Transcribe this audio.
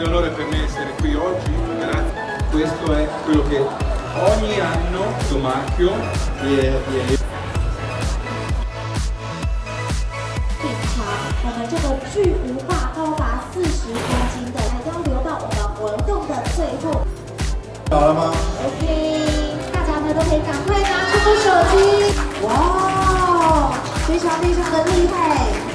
grande onore per me essere qui oggi, grazie. Questo è quello che ogni anno questo marchio也我们这个巨无霸高达40公斤的，还要留到我们活动的最后。 好了吗 ？OK， 大家呢都可以赶快拿出手机。哇，非常非常的厉害。